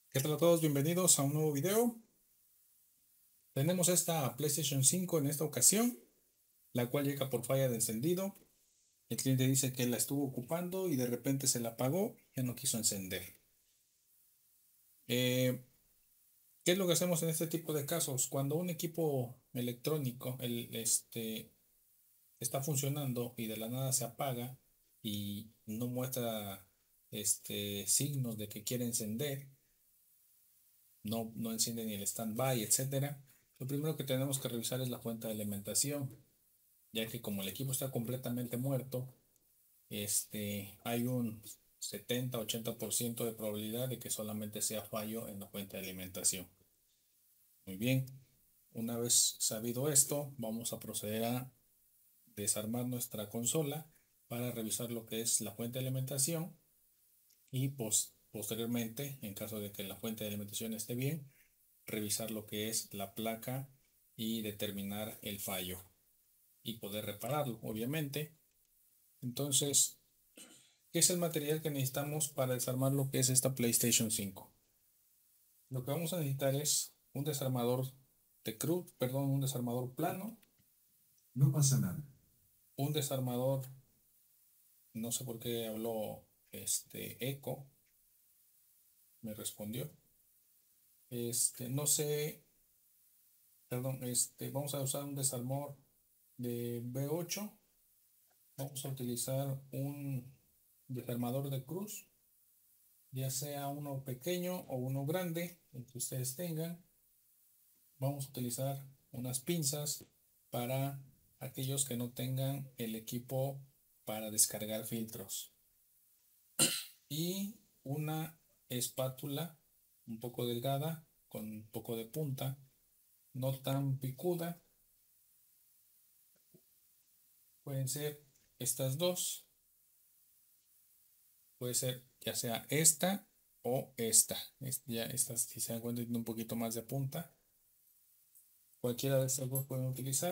¿Qué tal a todos? Bienvenidos a un nuevo video. Tenemos esta PlayStation 5 en esta ocasión, la cual llega por falla de encendido. El cliente dice que la estuvo ocupando y de repente se la apagó, ya no quiso encender. Eh, ¿Qué es lo que hacemos en este tipo de casos? Cuando un equipo electrónico está funcionando y de la nada se apaga y no muestra signos de que quiere encender, no enciende ni el standby, etcétera. Lo primero que tenemos que revisar es la fuente de alimentación, ya que como el equipo está completamente muerto, hay un 70-80% de probabilidad de que solamente sea fallo en la fuente de alimentación. Muy bien, una vez sabido esto, vamos a proceder a desarmar nuestra consola para revisar lo que es la fuente de alimentación y posteriormente, en caso de que la fuente de alimentación esté bien, revisar lo que es la placa y determinar el fallo y poder repararlo, obviamente. Entonces, ¿qué es el material que necesitamos para desarmar lo que es esta PlayStation 5? Lo que vamos a necesitar es un desarmador de cruz, perdón, un desarmador plano, No pasa nada. un desarmador, no sé por qué habló Eco, me respondió. No sé, perdón, vamos a usar un desarmador de B8. Vamos a utilizar un desarmador de cruz, ya sea uno pequeño o uno grande, el que ustedes tengan. Vamos a utilizar unas pinzas para aquellos que no tengan el equipo para descargar filtros y una espátula un poco delgada con un poco de punta, no tan picuda. Pueden ser estas dos, puede ser ya sea esta o esta. Ya estas, si se dan cuenta, tienen un poquito más de punta. Cualquiera de estas dos pueden utilizar,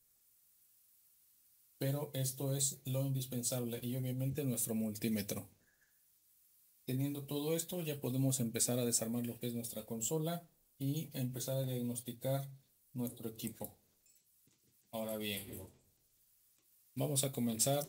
pero esto es lo indispensable y obviamente nuestro multímetro. Teniendo todo esto, ya podemos empezar a desarmar lo que es nuestra consola y empezar a diagnosticar nuestro equipo. Ahora bien, vamos a comenzar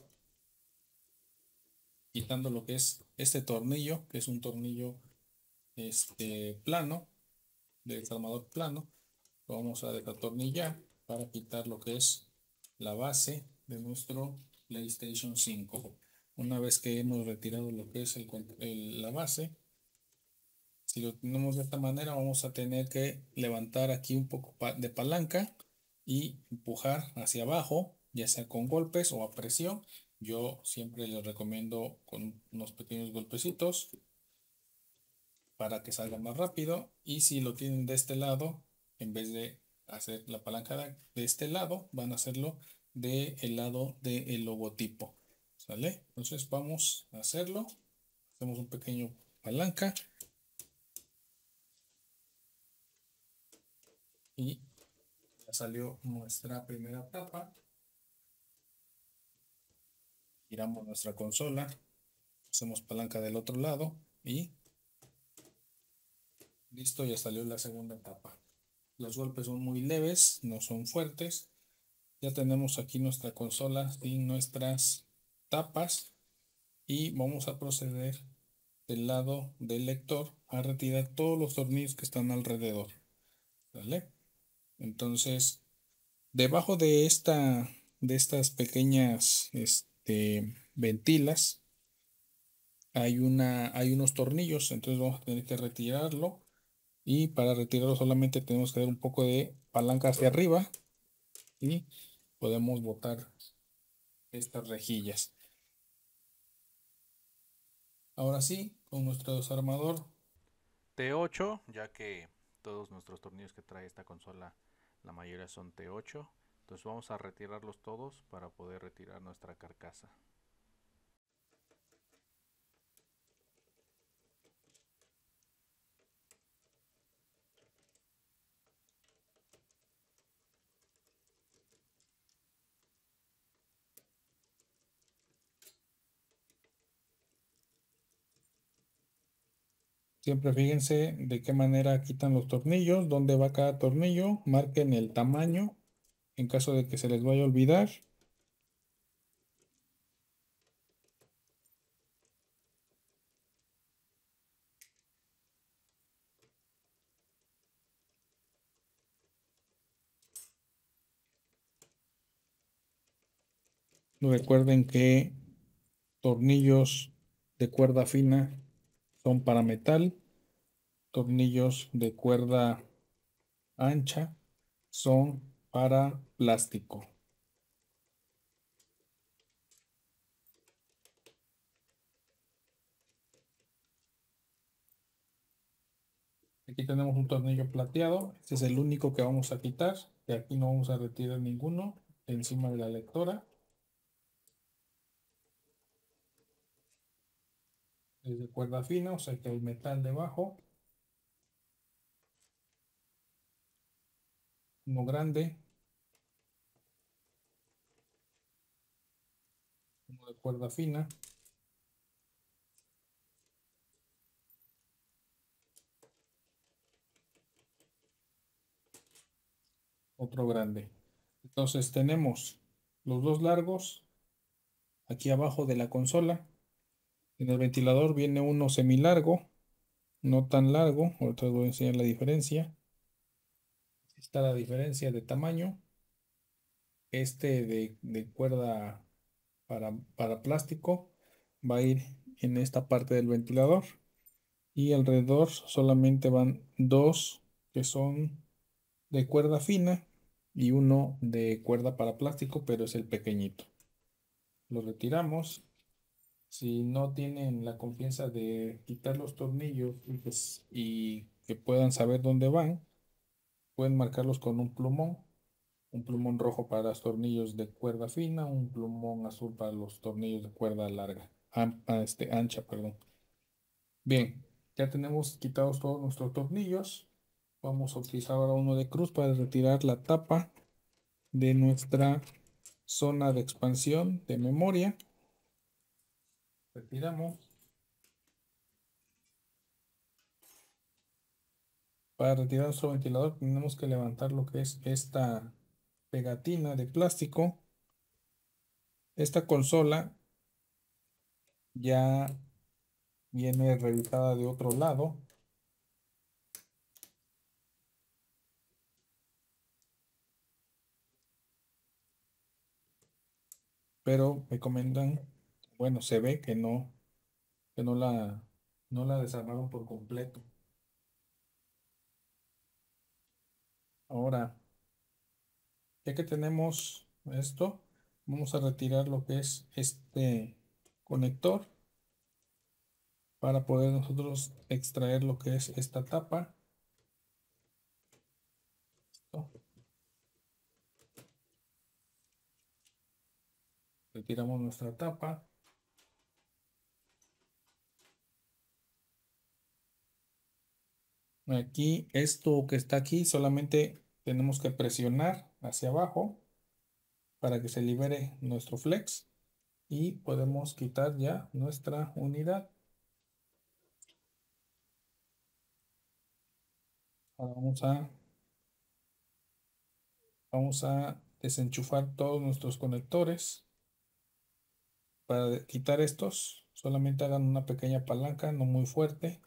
quitando lo que es este tornillo, que es un tornillo plano, de desarmador plano. Lo vamos a desatornillar para quitar lo que es la base de nuestro PlayStation 5. Una vez que hemos retirado lo que es la base, si lo tenemos de esta manera, vamos a tener que levantar aquí un poco de palanca y empujar hacia abajo, ya sea con golpes o a presión. Yo siempre les recomiendo con unos pequeños golpecitos para que salga más rápido. Y si lo tienen de este lado, en vez de hacer la palanca de este lado, van a hacerlo del lado del logotipo. ¿Sale? Entonces vamos a hacerlo. Hacemos un pequeño palanca y ya salió nuestra primera tapa. Giramos nuestra consola, hacemos palanca del otro lado y listo, ya salió la segunda tapa. Los golpes son muy leves, no son fuertes. Ya tenemos aquí nuestra consola y nuestras tapas y vamos a proceder del lado del lector a retirar todos los tornillos que están alrededor. ¿Vale? Entonces, debajo de estas pequeñas ventilas, hay unos tornillos, entonces vamos a tener que retirarlo y para retirarlo solamente tenemos que dar un poco de palanca hacia arriba y podemos botar estas rejillas. Ahora sí, con nuestro desarmador T8, ya que todos nuestros tornillos que trae esta consola, la mayoría son T8. Entonces vamos a retirarlos todos para poder retirar nuestra carcasa. Siempre fíjense de qué manera quitan los tornillos, dónde va cada tornillo, marquen el tamaño en caso de que se les vaya a olvidar. Recuerden que tornillos de cuerda fina son para metal, tornillos de cuerda ancha son para plástico. Aquí tenemos un tornillo plateado. Este es el único que vamos a quitar. De aquí no vamos a retirar ninguno de encima de la lectora. Es de cuerda fina, o sea que hay metal debajo. Uno grande, uno de cuerda fina, otro grande. Entonces tenemos los dos largos aquí abajo de la consola. En el ventilador viene uno semilargo, no tan largo. Ahorita les voy a enseñar la diferencia. Está la diferencia de tamaño. Este de cuerda para plástico va a ir en esta parte del ventilador. Y alrededor solamente van dos que son de cuerda fina y uno de cuerda para plástico, pero es el pequeñito. Lo retiramos. Si no tienen la confianza de quitar los tornillos y que puedan saber dónde van, pueden marcarlos con un plumón rojo para los tornillos de cuerda fina, un plumón azul para los tornillos de cuerda larga, ancha, perdón. Bien, ya tenemos quitados todos nuestros tornillos. Vamos a utilizar ahora uno de cruz para retirar la tapa de nuestra zona de expansión de memoria. Retiramos. Para retirar nuestro ventilador tenemos que levantar lo que es esta pegatina de plástico. Esta consola ya viene realizada de otro lado, pero me comentan, bueno, se ve que no la desarmaron por completo. Ahora, ya que tenemos esto, vamos a retirar lo que es este conector para poder nosotros extraer lo que es esta tapa. Retiramos nuestra tapa. Aquí, esto que está aquí, solamente tenemos que presionar hacia abajo para que se libere nuestro flex y podemos quitar ya nuestra unidad. Ahora vamos a desenchufar todos nuestros conectores. Para quitar estos, solamente hagan una pequeña palanca, no muy fuerte.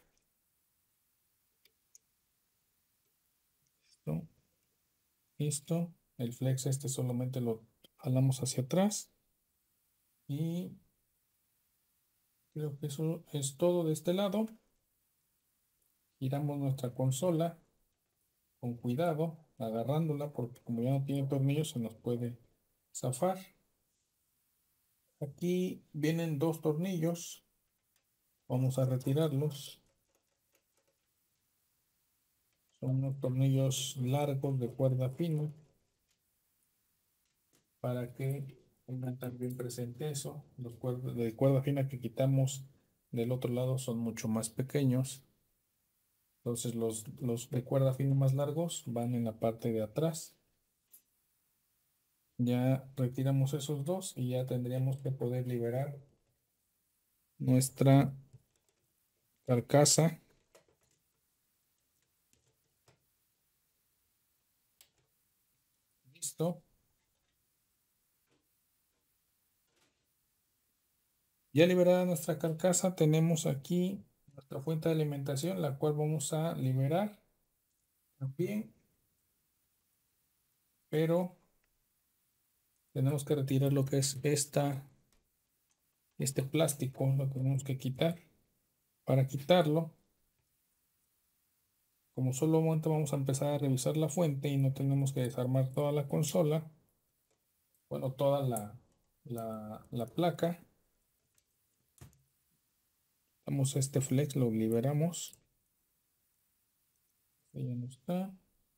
¿No? Listo. El flex este solamente lo jalamos hacia atrás. Y creo que eso es todo de este lado. Giramos nuestra consola con cuidado, agarrándola, porque como ya no tiene tornillos, se nos puede zafar. Aquí vienen dos tornillos. Vamos a retirarlos. Son unos tornillos largos de cuerda fina para que tengan también presente eso. Los de cuerda fina que quitamos del otro lado son mucho más pequeños. Entonces los de cuerda fina más largos van en la parte de atrás. Ya retiramos esos dos y ya tendríamos que poder liberar nuestra carcasa ¿Listo? Ya liberada nuestra carcasa, tenemos aquí nuestra fuente de alimentación, la cual vamos a liberar también, pero tenemos que retirar lo que es este plástico, lo tenemos que quitar. Para quitarlo, como solamente vamos a empezar a revisar la fuente y no tenemos que desarmar toda la consola, bueno, toda la placa, damos este flex, lo liberamos. Ahí ya no está.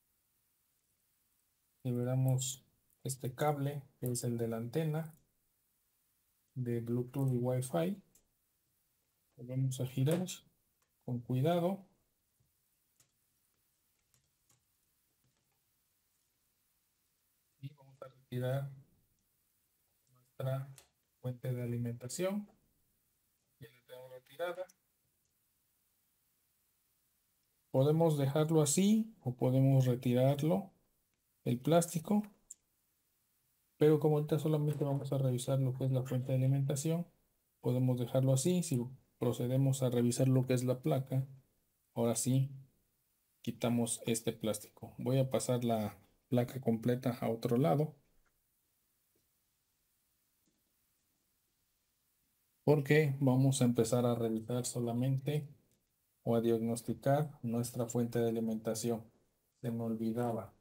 Liberamos este cable, que es el de la antena de Bluetooth y Wi-Fi. Lo vamos a girar con cuidado. Y vamos a retirar nuestra fuente de alimentación. Ya la tenemos retirada. Podemos dejarlo así o podemos retirarlo, el plástico. Pero como ahorita solamente vamos a revisar lo que es la fuente de alimentación, podemos dejarlo así. Si procedemos a revisar lo que es la placa, ahora sí quitamos este plástico. Voy a pasar la placa completa a otro lado porque vamos a empezar a revisar solamente o a diagnosticar nuestra fuente de alimentación. Se me olvidaba.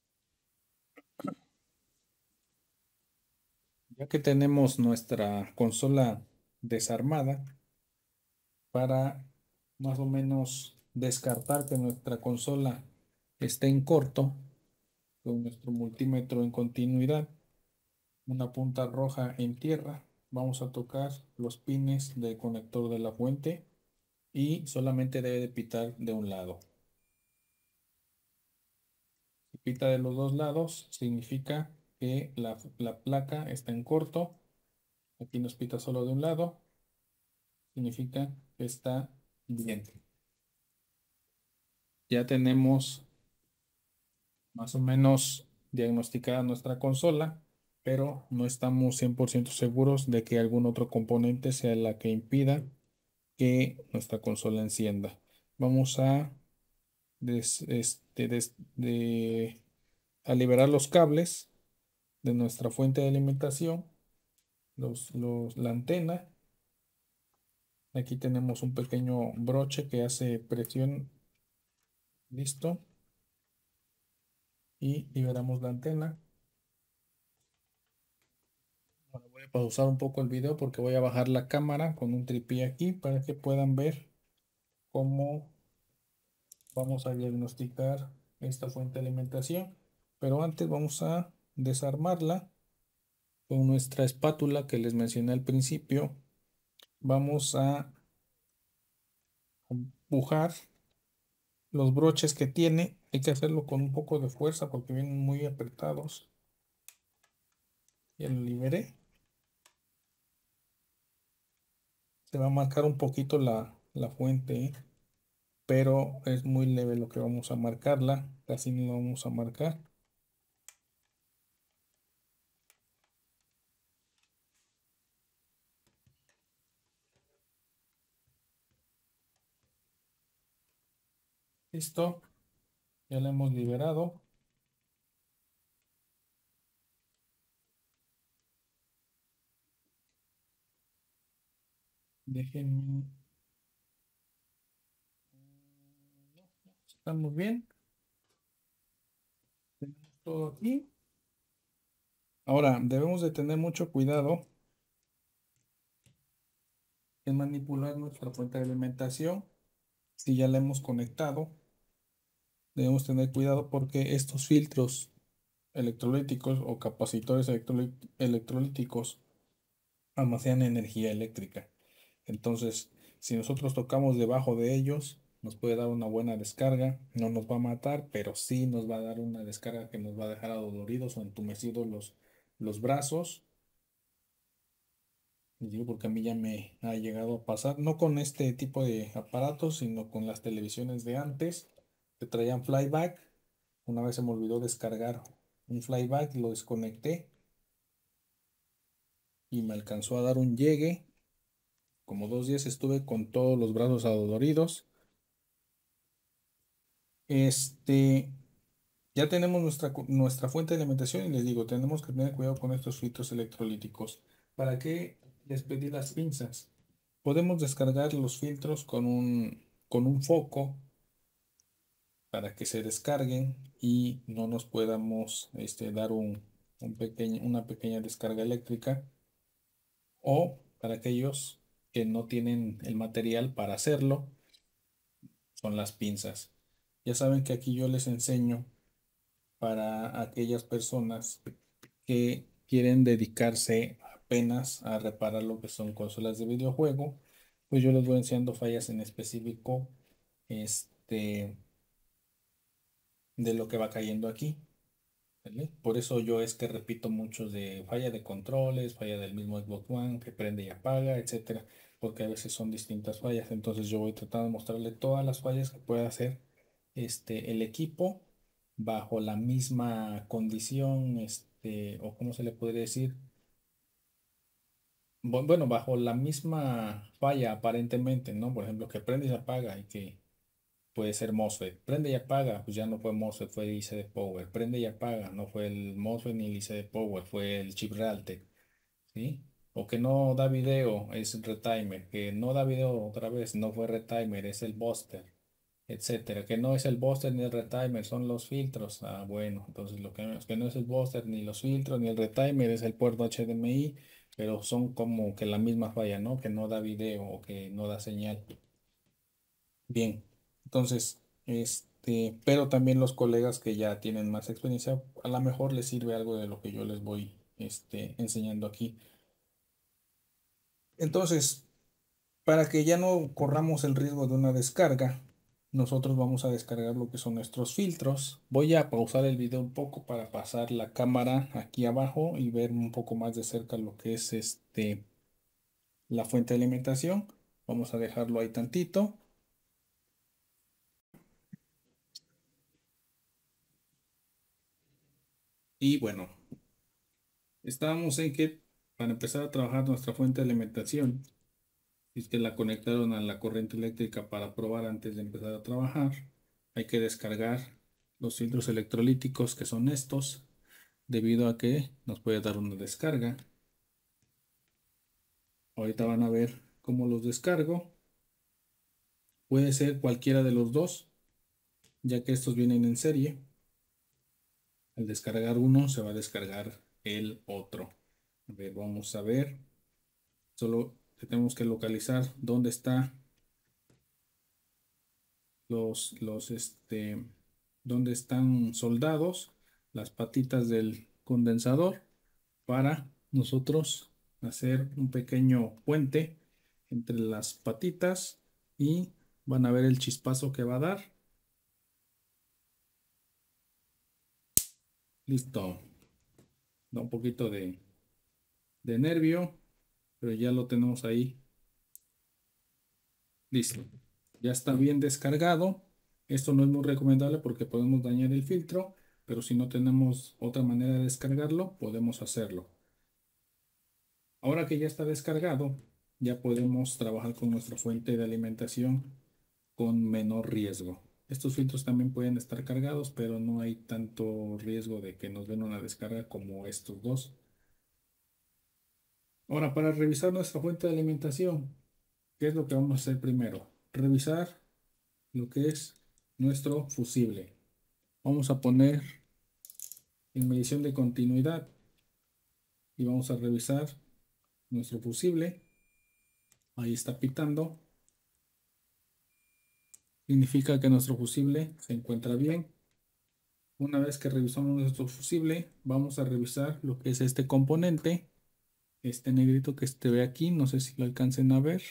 Ya que tenemos nuestra consola desarmada, para más o menos descartar que nuestra consola esté en corto, con nuestro multímetro en continuidad, una punta roja en tierra, vamos a tocar los pines del conector de la fuente y solamente debe de pitar de un lado. Si pita de los dos lados, significa que la placa está en corto. Aquí nos pita solo de un lado, significa que está bien. Ya tenemos más o menos diagnosticada nuestra consola, pero no estamos 100% seguros de que algún otro componente sea la que impida que nuestra consola encienda. Vamos a, a liberar los cables de nuestra fuente de alimentación, la antena. Aquí tenemos un pequeño broche que hace presión. Listo. Y liberamos la antena. Ahora voy a pausar un poco el video porque voy a bajar la cámara con un tripié aquí para que puedan ver cómo vamos a diagnosticar esta fuente de alimentación. Pero antes vamos a desarmarla con nuestra espátula que les mencioné al principio. Vamos a empujar los broches que tiene. Hay que hacerlo con un poco de fuerza porque vienen muy apretados. Ya lo liberé. Se va a marcar un poquito la fuente, ¿eh? Pero es muy leve lo que vamos a marcarla, casi no la vamos a marcar. Listo, ya la hemos liberado. Déjenme. Estamos bien. Tenemos todo aquí. Ahora, debemos de tener mucho cuidado en manipular nuestra fuente de alimentación. Si ya la hemos conectado, debemos tener cuidado porque estos filtros electrolíticos o capacitores electrolíticos almacenan energía eléctrica. Entonces, si nosotros tocamos debajo de ellos, nos puede dar una buena descarga. No nos va a matar, pero sí nos va a dar una descarga que nos va a dejar adoloridos o entumecidos los brazos. Y digo porque a mí ya me ha llegado a pasar, no con este tipo de aparatos, sino con las televisiones de antes que traían flyback. Una vez se me olvidó descargar un flyback, lo desconecté y me alcanzó a dar un llegue. Como 2 días estuve con todos los brazos adoloridos. Ya tenemos nuestra fuente de alimentación y les digo, tenemos que tener cuidado con estos filtros electrolíticos. ¿Para qué les pedí las pinzas? Podemos descargar los filtros con un foco para que se descarguen y no nos podamos dar una pequeña descarga eléctrica, o para aquellos que no tienen el material para hacerlo, son las pinzas. Ya saben que aquí yo les enseño para aquellas personas que quieren dedicarse apenas a reparar lo que son consolas de videojuego, pues yo les voy enseñando fallas en específico, este, de lo que va cayendo aquí. ¿Vale? Por eso yo es que repito mucho de falla de controles, falla del mismo Xbox One que prende y apaga, etcétera, porque a veces son distintas fallas. Entonces yo voy tratando de mostrarle todas las fallas que puede hacer el equipo bajo la misma condición, o cómo se le podría decir, bueno, bajo la misma falla aparentemente, ¿no? Por ejemplo, que prende y se apaga y que puede ser MOSFET. Prende y apaga, pues ya no fue MOSFET, fue el IC de Power. Prende y apaga, no fue el MOSFET ni el IC de Power, fue el chip Realtek, ¿sí? O que no da video, es retimer. Que no da video otra vez, no fue retimer, es el booster, etcétera. Que no es el booster ni el retimer, son los filtros. Ah, bueno, entonces lo que no es el booster ni los filtros ni el retimer es el puerto HDMI, pero son como que la misma falla, ¿no? Que no da video o que no da señal. Bien, entonces, pero también los colegas que ya tienen más experiencia, a lo mejor les sirve algo de lo que yo les voy, enseñando aquí. Entonces, para que ya no corramos el riesgo de una descarga, nosotros vamos a descargar lo que son nuestros filtros. Voy a pausar el video un poco para pasar la cámara aquí abajo y ver un poco más de cerca lo que es la fuente de alimentación. Vamos a dejarlo ahí tantito. Y bueno, estábamos en que para empezar a trabajar nuestra fuente de alimentación, si es que la conectaron a la corriente eléctrica para probar antes de empezar a trabajar, hay que descargar los filtros electrolíticos, que son estos, debido a que nos puede dar una descarga. Ahorita van a ver cómo los descargo. Puede ser cualquiera de los dos, ya que estos vienen en serie. Al descargar uno, se va a descargar el otro. A ver, vamos a ver. Solo tenemos que localizar dónde está dónde están soldados las patitas del condensador, para nosotros hacer un pequeño puente entre las patitas, y van a ver el chispazo que va a dar. Listo. Da un poquito de nervio, pero ya lo tenemos ahí. Listo. Ya está bien descargado. Esto no es muy recomendable porque podemos dañar el filtro, pero si no tenemos otra manera de descargarlo, podemos hacerlo. Ahora que ya está descargado, ya podemos trabajar con nuestra fuente de alimentación con menor riesgo. Estos filtros también pueden estar cargados, pero no hay tanto riesgo de que nos den una descarga como estos dos. Ahora, para revisar nuestra fuente de alimentación, ¿qué es lo que vamos a hacer primero? Revisar lo que es nuestro fusible. Vamos a poner en medición de continuidad y vamos a revisar nuestro fusible. Ahí está pitando. Significa que nuestro fusible se encuentra bien. Una vez que revisamos nuestro fusible, vamos a revisar lo que es este componente, este negrito que se ve aquí. No sé si lo alcancen a ver.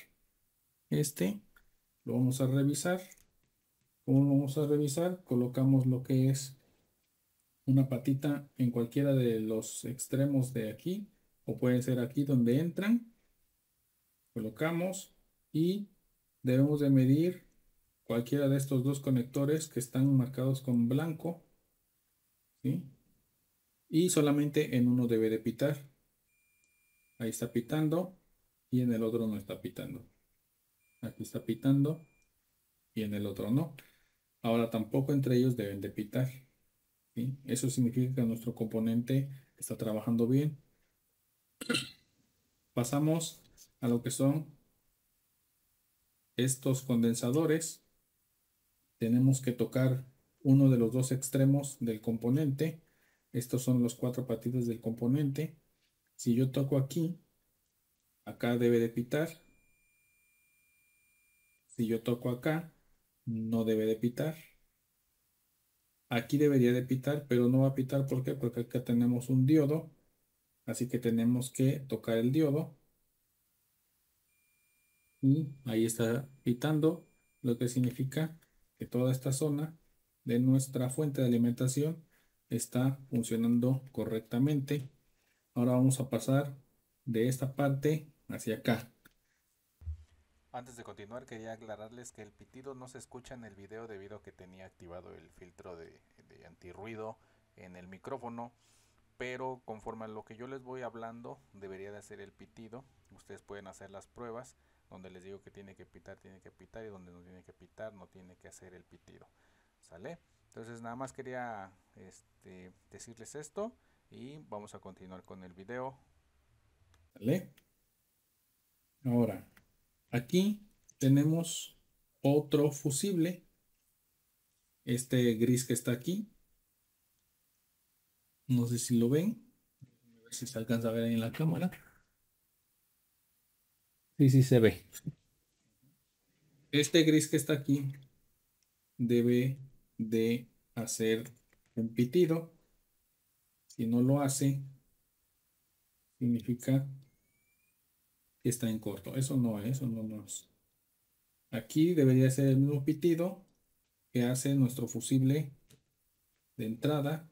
Lo vamos a revisar. ¿Cómo lo vamos a revisar? Colocamos lo que es una patita en cualquiera de los extremos de aquí, o puede ser aquí donde entran. Colocamos y debemos de medir cualquiera de estos dos conectores que están marcados con blanco, ¿sí? y solamente en uno debe de pitar. Ahí está pitando y en el otro no está pitando. Aquí está pitando y en el otro no. Ahora tampoco entre ellos deben de pitar, ¿sí? Eso significa que nuestro componente está trabajando bien. Pasamos a lo que son estos condensadores. Tenemos que tocar uno de los dos extremos del componente. Estos son los cuatro patitas del componente. Si yo toco aquí, acá debe de pitar. Si yo toco acá, no debe de pitar. Aquí debería de pitar, pero no va a pitar. ¿Por qué? Porque acá tenemos un diodo. Así que tenemos que tocar el diodo. Y ahí está pitando, lo que significa que toda esta zona de nuestra fuente de alimentación está funcionando correctamente. Ahora vamos a pasar de esta parte hacia acá. Antes de continuar, quería aclararles que el pitido no se escucha en el video debido a que tenía activado el filtro de antirruido en el micrófono, pero conforme a lo que yo les voy hablando, debería de hacer el pitido. Ustedes pueden hacer las pruebas donde les digo que tiene que pitar, y donde no tiene que pitar, no tiene que hacer el pitido. ¿Sale? Entonces nada más quería decirles esto y vamos a continuar con el video. ¿Vale? Ahora, aquí tenemos otro fusible, este gris que está aquí. No sé si lo ven, a ver si se alcanza a ver ahí en la cámara. Sí, sí se ve. Este gris que está aquí debe de hacer un pitido. Si no lo hace, significa que está en corto. Eso no es. Aquí debería ser el mismo pitido que hace nuestro fusible de entrada,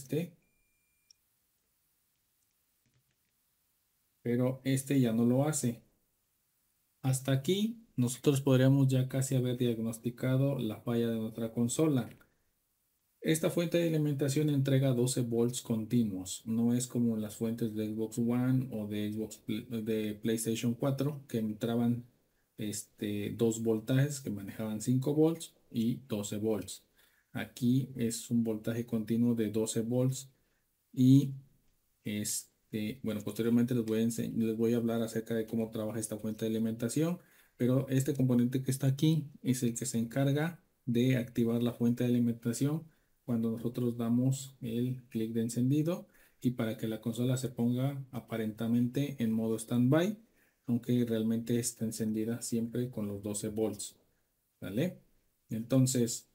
pero este ya no lo hace. Hasta aquí nosotros podríamos ya casi haber diagnosticado la falla de nuestra consola. Esta fuente de alimentación entrega 12 volts continuos. No es como las fuentes de Xbox One o de PlayStation 4 que entraban 2 voltajes que manejaban 5 volts y 12 volts. Aquí es un voltaje continuo de 12 volts y bueno, posteriormente les voy a hablar acerca de cómo trabaja esta fuente de alimentación, pero este componente que está aquí es el que se encarga de activar la fuente de alimentación cuando nosotros damos el clic de encendido y para que la consola se ponga aparentemente en modo standby, aunque realmente está encendida siempre con los 12 volts, ¿vale? Entonces,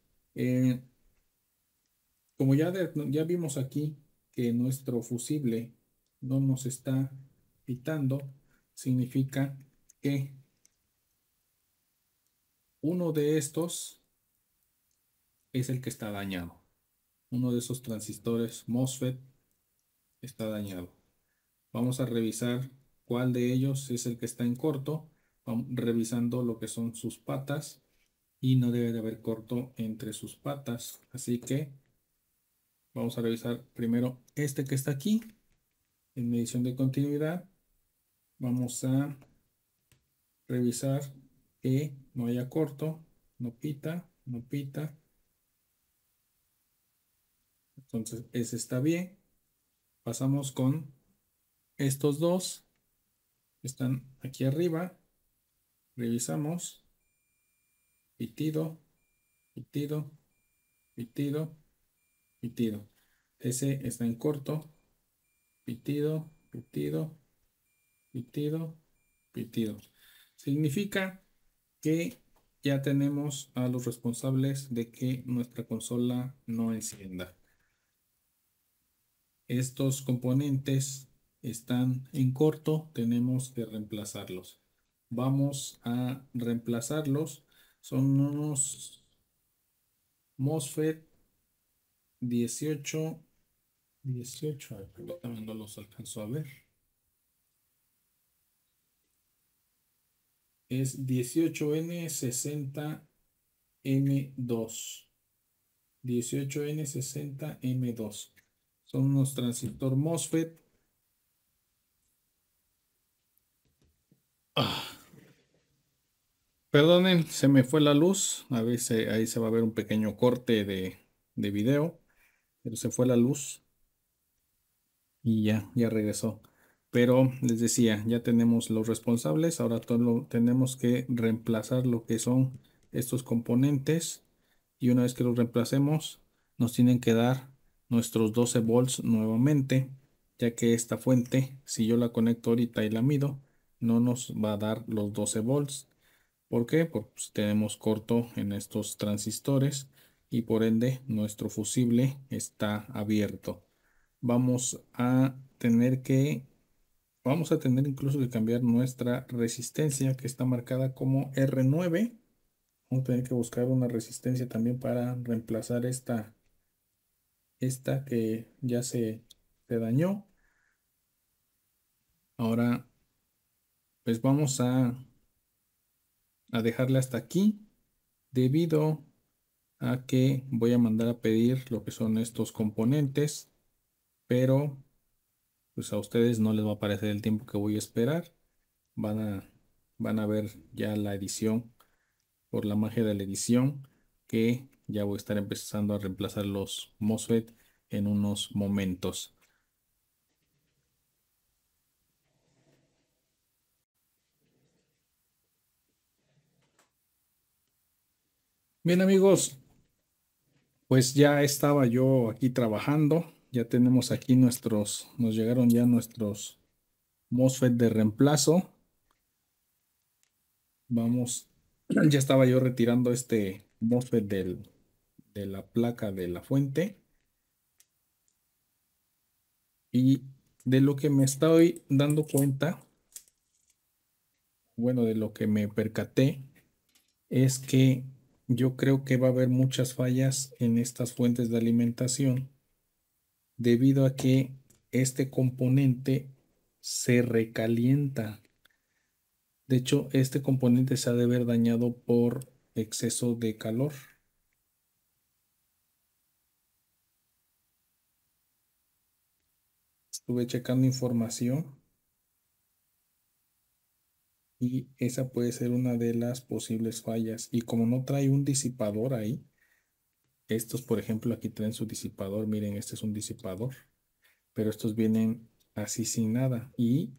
como ya vimos aquí que nuestro fusible no nos está pitando, significa que uno de estos es el que está dañado. Uno de esos transistores MOSFET está dañado. Vamos a revisar cuál de ellos es el que está en corto, revisando lo que son sus patas y no debe de haber corto entre sus patas. Así que vamos a revisar primero este que está aquí en medición de continuidad. Vamos a revisar que no haya corto, no pita, no pita. Entonces ese está bien. Pasamos con estos dos que están aquí arriba. Revisamos. Pitido, pitido, pitido, pitido. Ese está en corto. Pitido, pitido, pitido, pitido. Significa que ya tenemos a los responsables de que nuestra consola no encienda. Estos componentes están en corto, tenemos que reemplazarlos. Vamos a reemplazarlos. Son unos MOSFET 18, 18, también no los alcanzo a ver. Es 18N60M2. 18N60M2. Son unos transistor MOSFET. Perdonen, se me fue la luz. A veces ahí se va a ver un pequeño corte de video, pero se fue la luz y ya regresó. Pero les decía, ya tenemos los responsables. Ahora tenemos que reemplazar lo que son estos componentes. Y una vez que los reemplacemos, nos tienen que dar nuestros 12 volts nuevamente, ya que esta fuente, si yo la conecto ahorita y la mido, no nos va a dar los 12 volts. ¿Por qué? Pues tenemos corto en estos transistores y por ende nuestro fusible está abierto. Vamos a tener incluso que cambiar nuestra resistencia que está marcada como R9. Vamos a tener que buscar una resistencia también para reemplazar esta que ya se dañó. Ahora, pues vamos a dejarle hasta aquí debido a que voy a mandar a pedir lo que son estos componentes, pero pues a ustedes no les va a parecer el tiempo que voy a esperar. Van a, van a ver ya la edición, por la magia de la edición, que ya voy a estar empezando a reemplazar los MOSFET en unos momentos. Bien amigos, pues ya estaba yo aquí trabajando. Ya tenemos aquí nos llegaron ya nuestros MOSFET de reemplazo. Vamos, ya estaba yo retirando este MOSFET de la placa de la fuente y de lo que me estoy dando cuenta, bueno, de lo que me percaté, es que yo creo que va a haber muchas fallas en estas fuentes de alimentación debido a que este componente se recalienta. De hecho, este componente se ha de haber dañado por exceso de calor. Estuve checando información y esa puede ser una de las posibles fallas. Y como no trae un disipador ahí, estos, por ejemplo, aquí traen su disipador. Miren, este es un disipador, pero estos vienen así sin nada. Y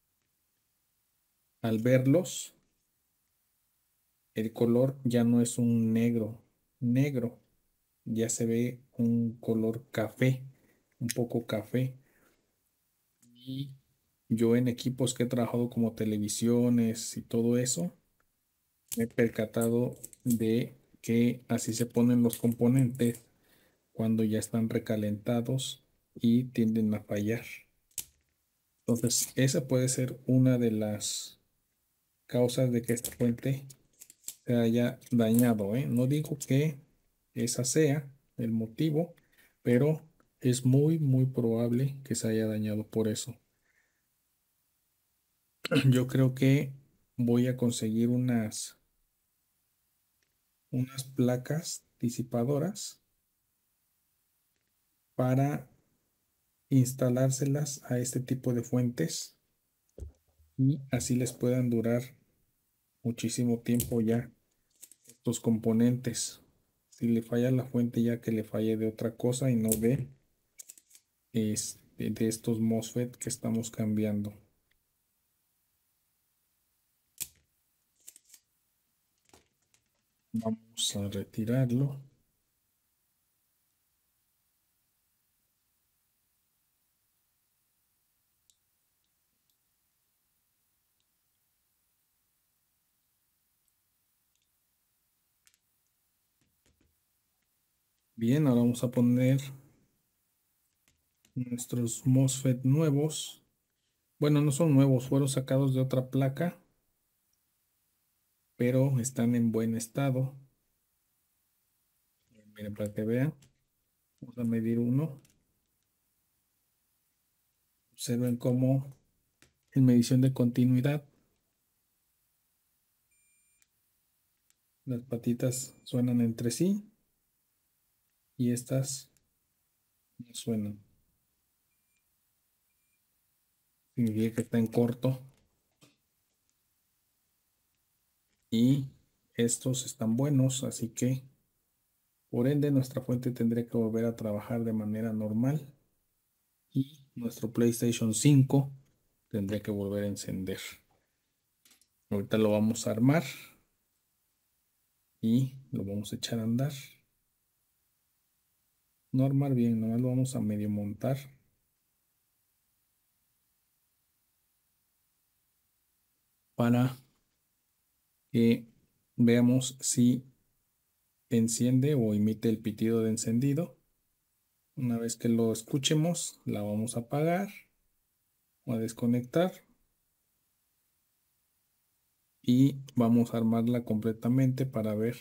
al verlos, el color ya no es un negro, ya se ve un color café, un poco café. Y yo en equipos que he trabajado como televisiones y todo eso, me he percatado de que así se ponen los componentes cuando ya están recalentados y tienden a fallar. Entonces, esa puede ser una de las causas de que esta fuente se haya dañado, ¿eh? No digo que esa sea el motivo, pero es muy probable que se haya dañado por eso. Yo creo que voy a conseguir unas placas disipadoras para instalárselas a este tipo de fuentes y así les puedan durar muchísimo tiempo ya estos componentes. Si le falla la fuente, ya que le falle de otra cosa y no de estos MOSFET que estamos cambiando. Vamos a retirarlo. Bien, ahora vamos a poner nuestros MOSFET nuevos. Bueno, no son nuevos, fueron sacados de otra placa, pero están en buen estado. Miren, para que vean, vamos a medir uno. Observen cómo en medición de continuidad las patitas suenan entre sí y estas no suenan. significa que está en corto. Y estos están buenos, así que por ende nuestra fuente tendría que volver a trabajar de manera normal y nuestro PlayStation 5 tendría que volver a encender. Ahorita lo vamos a armar y lo vamos a echar a andar. No armar bien, nomás lo vamos a medio montar para que veamos si enciende o emite el pitido de encendido. Una vez que lo escuchemos, la vamos a apagar o a desconectar y vamos a armarla completamente para ver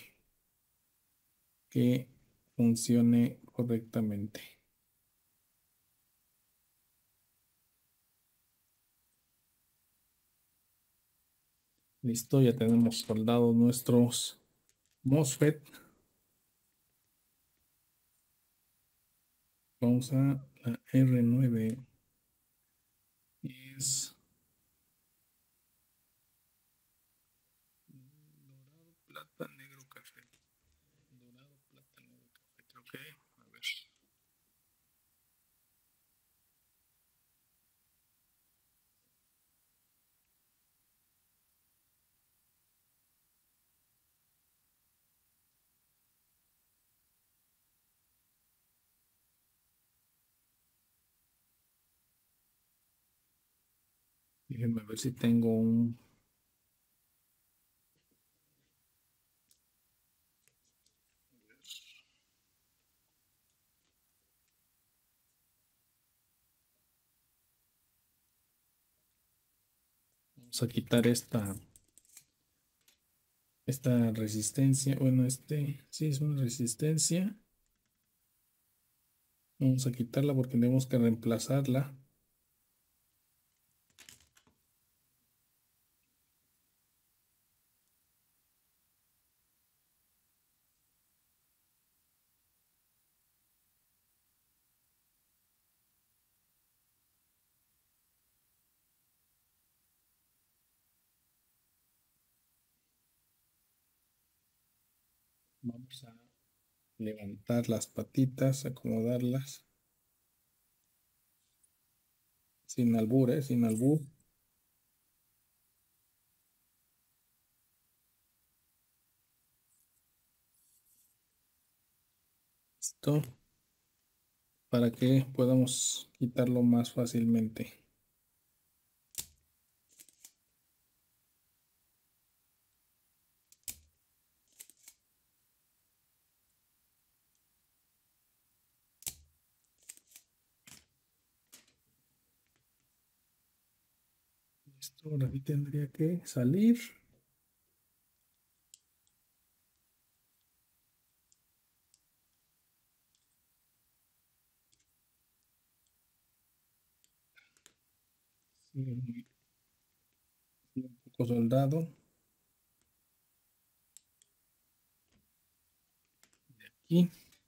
que funcione correctamente. Listo, ya tenemos soldados nuestros MOSFET. Vamos a la R9. Es dorado, plata, negro, café. Dorado, plata, negro, café. Creo que, a ver. Déjenme ver si tengo un. Vamos a quitar esta resistencia. Bueno, sí es una resistencia. Vamos a quitarla porque tenemos que reemplazarla. Vamos a levantar las patitas, acomodarlas. Sin albur, sin albur. Listo. Para que podamos quitarlo más fácilmente. Listo, ahora sí tendría que salir. Sí, un poco soldado. Aquí.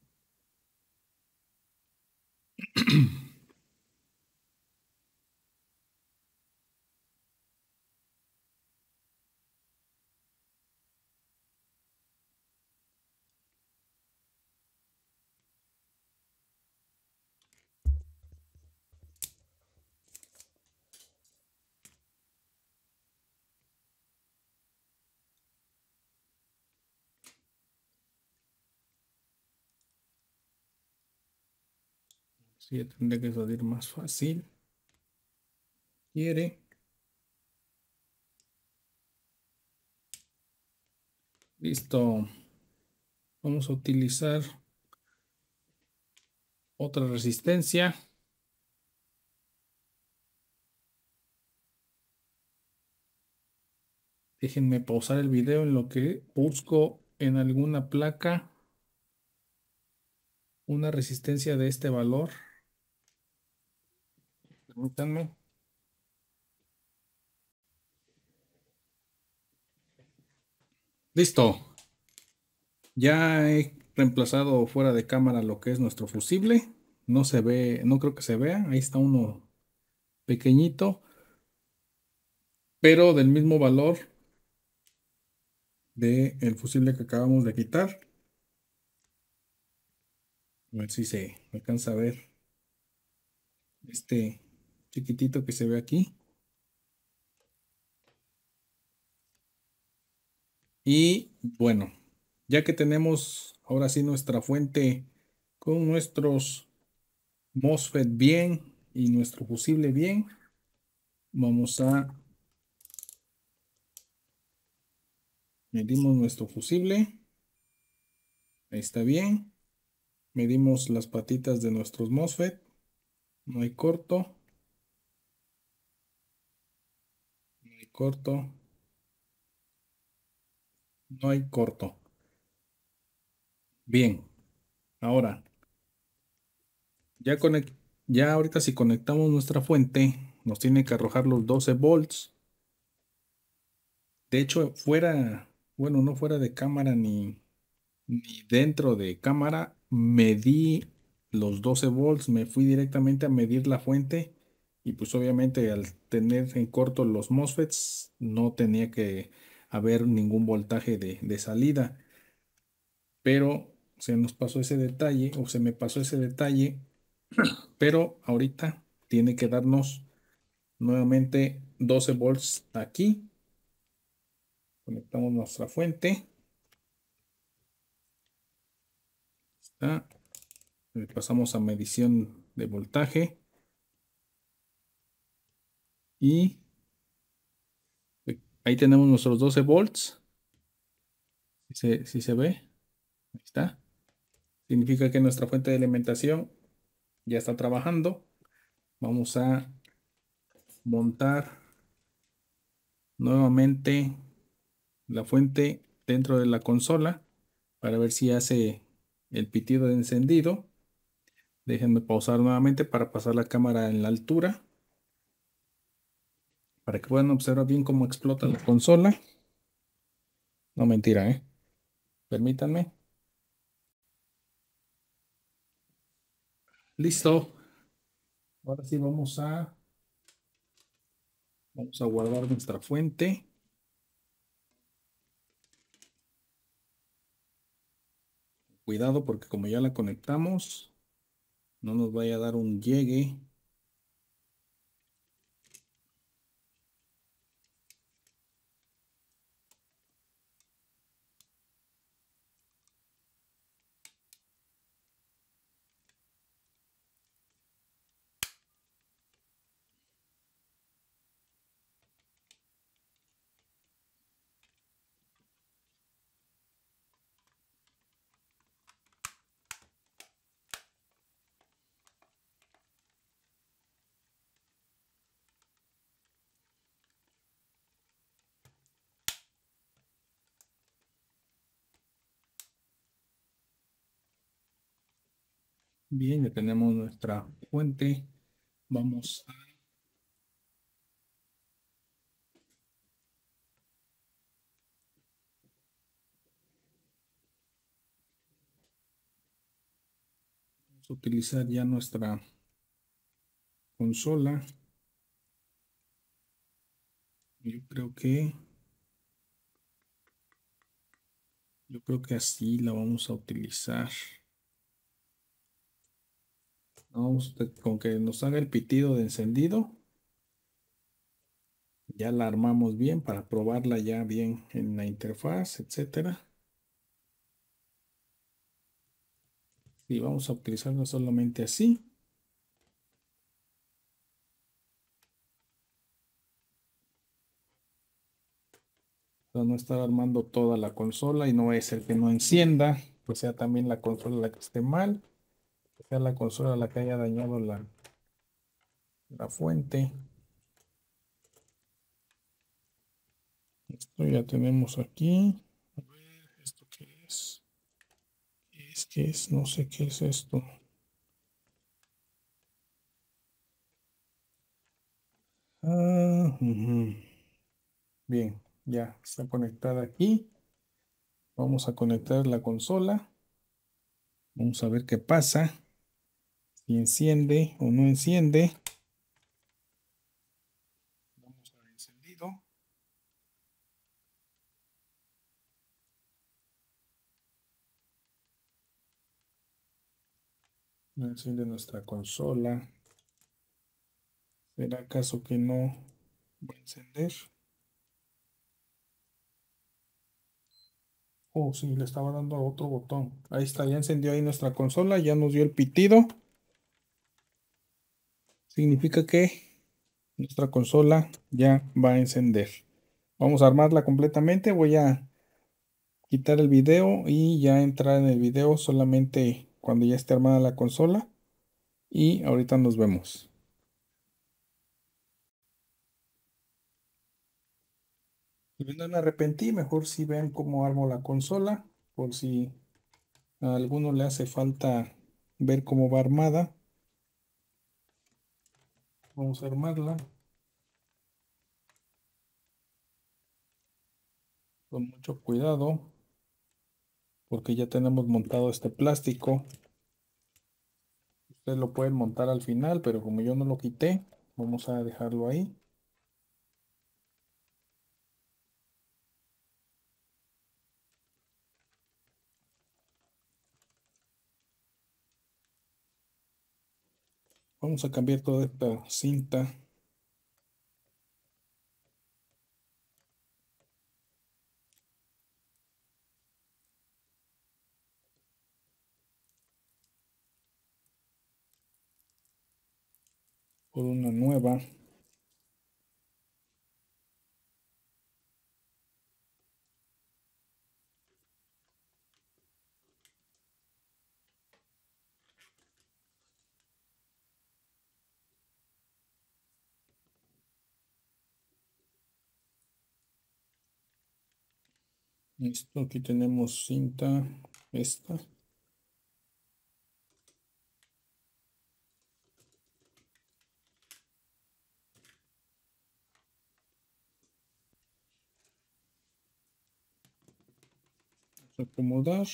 Sí, ya tendría que salir más fácil. Quiere. Listo. Vamos a utilizar otra resistencia. Déjenme pausar el video en lo que busco en alguna placa una resistencia de este valor. Permítanme. Listo. Ya he reemplazado fuera de cámara lo que es nuestro fusible. No se ve, no creo que se vea. Ahí está uno pequeñito. pero del mismo valor del fusible que acabamos de quitar. A ver si se alcanza a ver este chiquitito que se ve aquí. Y bueno, ya que tenemos ahora sí nuestra fuente con nuestros MOSFET bien y nuestro fusible bien, vamos a medimos nuestro fusible. Ahí está bien. Medimos las patitas de nuestros MOSFET. No hay corto. No hay corto. No hay corto. Bien. Ahora, ya ahorita si conectamos nuestra fuente, nos tiene que arrojar los 12 volts. De hecho, bueno, no fuera de cámara ni dentro de cámara, medí los 12 volts, me fui directamente a medir la fuente y pues obviamente al tener en corto los MOSFETs no tenía que haber ningún voltaje de salida, pero se nos pasó ese detalle o se me pasó ese detalle, pero ahorita tiene que darnos nuevamente 12 volts aquí. Conectamos nuestra fuente. Está. Le pasamos a medición de voltaje y ahí tenemos nuestros 12 volts. Si se ve, ahí está. Significa que nuestra fuente de alimentación ya está trabajando. Vamos a montar nuevamente la fuente dentro de la consola para ver si hace el pitido de encendido. Déjenme pausar nuevamente para pasar la cámara en la altura para que puedan observar bien cómo explota la consola. No, mentira, ¿eh? Permítanme. Listo. Ahora sí vamos a guardar nuestra fuente. Cuidado porque como ya la conectamos, no nos vaya a dar un llegue. Bien, ya tenemos nuestra fuente. Vamos a utilizar ya nuestra consola. Yo creo que así la vamos a utilizar. Con que nos haga el pitido de encendido, ya la armamos bien para probarla ya bien en la interfaz, etcétera. Y vamos a utilizarla solamente así. Para no estar armando toda la consola y no vaya a ser que no encienda, pues sea también la consola la que esté mal, que sea la consola la que haya dañado la fuente. Esto ya tenemos aquí. A ver, ¿esto qué es? ¿Qué es? No sé qué es esto. Bien, ya está conectada aquí. Vamos a conectar la consola. Vamos a ver qué pasa. Si enciende o no enciende. Vamos a encendido. Enciende nuestra consola. ¿Será acaso que no va a encender? Oh, sí, le estaba dando a otro botón. Ahí está, ya encendió ahí nuestra consola, ya nos dio el pitido. Significa que nuestra consola ya va a encender. Vamos a armarla completamente. Voy a quitar el video y ya entrar en el video solamente cuando ya esté armada la consola. Y ahorita nos vemos. Si bien no me arrepentí, mejor si vean cómo armo la consola, por si a alguno le hace falta ver cómo va armada. Vamos a armarla con mucho cuidado, porque ya tenemos montado este plástico. Ustedes lo pueden montar al final, pero como yo no lo quité, vamos a dejarlo ahí. Vamos a cambiar toda esta cinta por una nueva. Listo, aquí tenemos cinta, esta. Vamos a acomodar.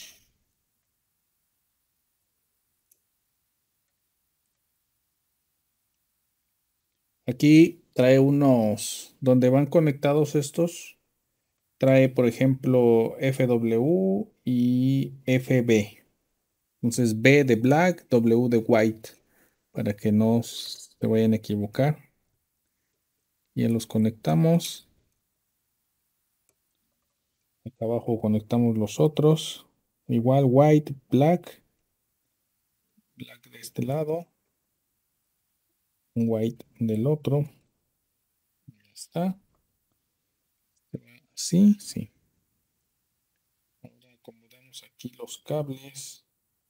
Aquí trae unos, donde van conectados estos, trae por ejemplo FW y FB. Entonces B de black, W de white, para que no se vayan a equivocar. Ya los conectamos. Acá abajo conectamos los otros. Igual white, black, black de este lado, white del otro. Ya está. Sí, sí. Ahora acomodamos aquí los cables.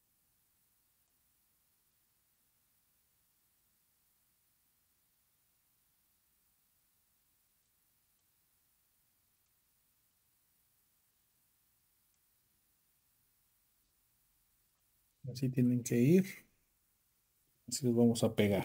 Así tienen que ir. Así los vamos a pegar.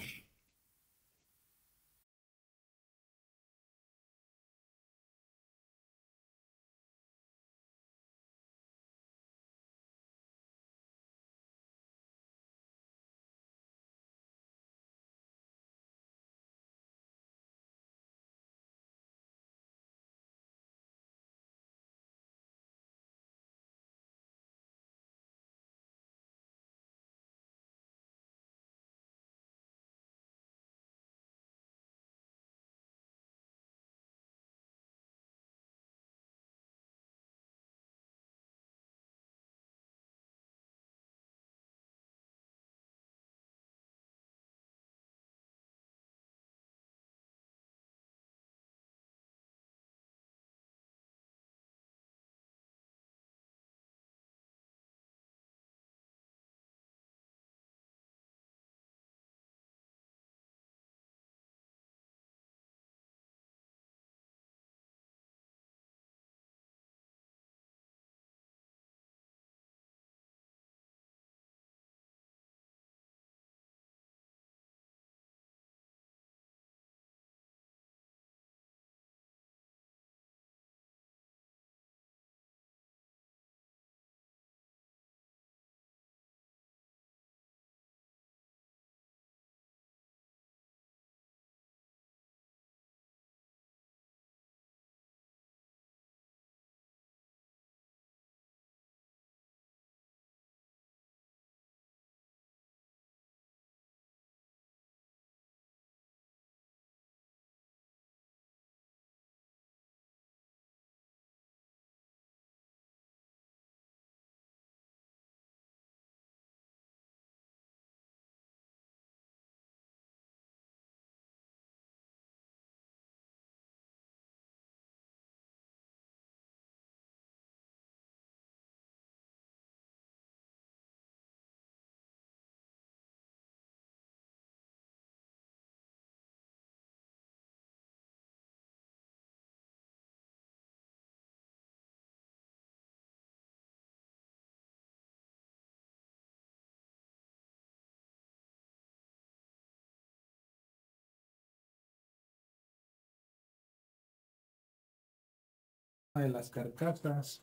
de las carcasas.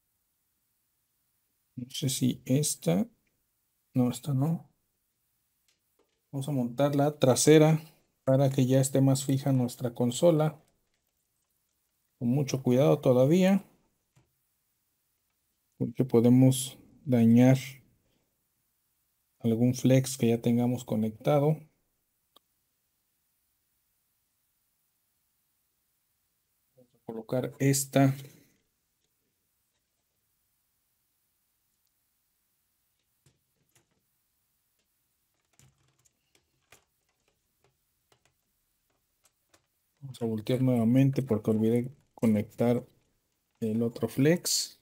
No sé si esta, no, esta no. Vamos a montar la trasera para que ya esté más fija nuestra consola. Con mucho cuidado todavía, porque podemos dañar algún flex que ya tengamos conectado. Vamos a colocar esta. Vamos a voltear nuevamente porque olvidé conectar el otro flex.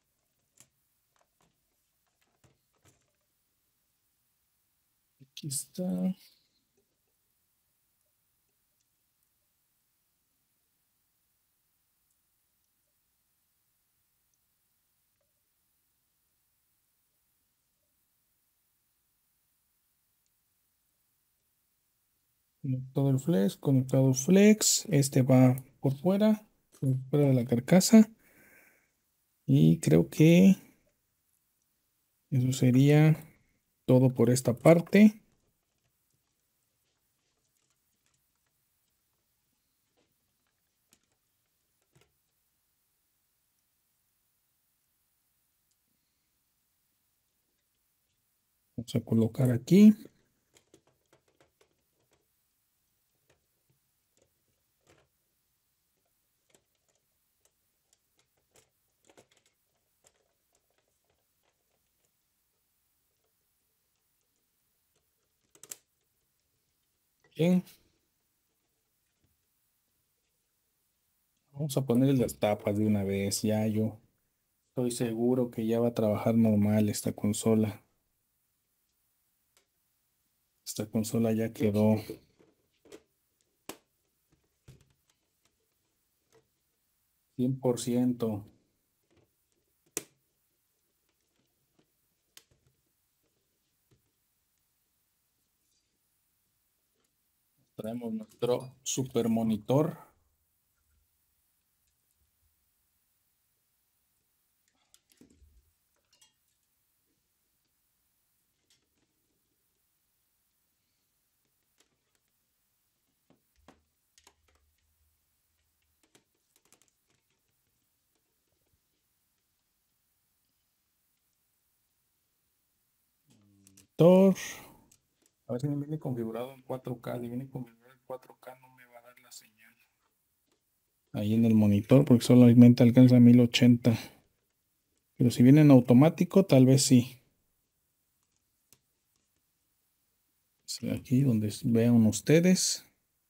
Aquí está. Conectado el flex, conectado el flex. Este va por fuera de la carcasa. Y creo que eso sería todo por esta parte. Vamos a colocar aquí. Bien. Vamos a poner las tapas de una vez. Ya yo estoy seguro que ya va a trabajar normal esta consola. Esta consola ya quedó 100%. Traemos nuestro super monitor. Monitor. A ver si me viene configurado en 4K. Si viene configurado en 4K no me va a dar la señal. Ahí en el monitor porque solamente alcanza 1080. Pero si viene en automático, tal vez sí. Aquí donde vean ustedes.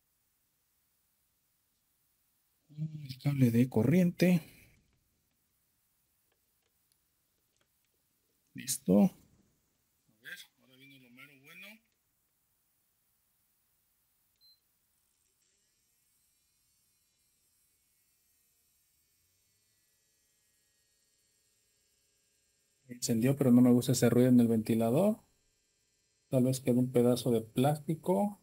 El cable de corriente. Listo. A ver, ahora viene lo mero bueno. Encendió, pero no me gusta ese ruido en el ventilador. Tal vez quede un pedazo de plástico.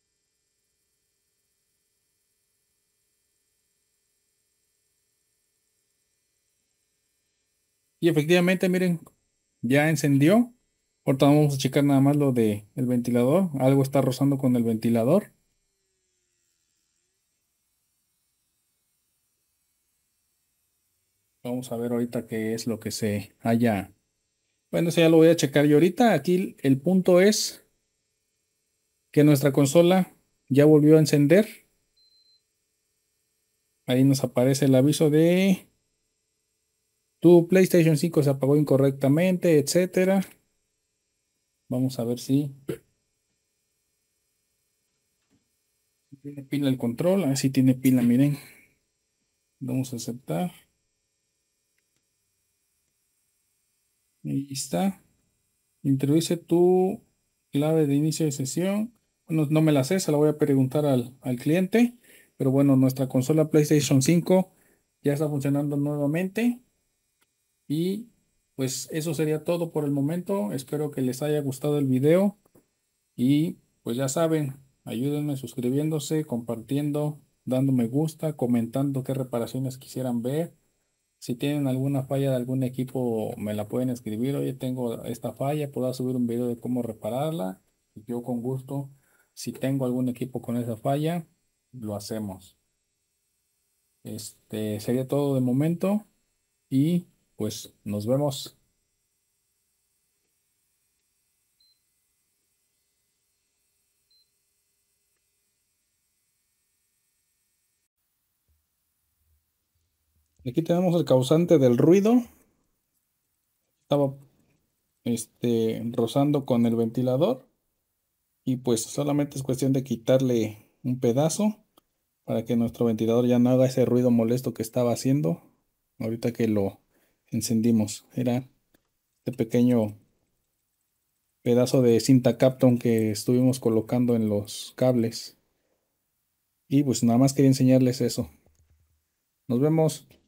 Y efectivamente, miren, ya encendió. Ahorita vamos a checar nada más lo de el ventilador. Algo está rozando con el ventilador. Vamos a ver ahorita qué es lo que se haya. Bueno, eso ya lo voy a checar yo ahorita. Aquí el punto es que nuestra consola ya volvió a encender. Ahí nos aparece el aviso de tu PlayStation 5 se apagó incorrectamente, etcétera. Vamos a ver si tiene pila el control. Así tiene pila, miren. Vamos a aceptar. Ahí está. Introduce tu clave de inicio de sesión. Bueno, no me la sé, se la voy a preguntar al cliente. Pero bueno, nuestra consola PlayStation 5 ya está funcionando nuevamente. Y pues eso sería todo por el momento. Espero que les haya gustado el video. Y pues ya saben, ayúdenme suscribiéndose, compartiendo, dando me gusta, comentando qué reparaciones quisieran ver. Si tienen alguna falla de algún equipo, me la pueden escribir. Oye, tengo esta falla, puedo subir un video de cómo repararla. Y yo con gusto, si tengo algún equipo con esa falla, lo hacemos. Sería todo de momento y pues nos vemos. Aquí tenemos el causante del ruido. Estaba rozando con el ventilador y pues solamente es cuestión de quitarle un pedazo para que nuestro ventilador ya no haga ese ruido molesto que estaba haciendo ahorita que lo encendimos. Era este pequeño pedazo de cinta Kapton que estuvimos colocando en los cables. Y pues nada más quería enseñarles eso. Nos vemos.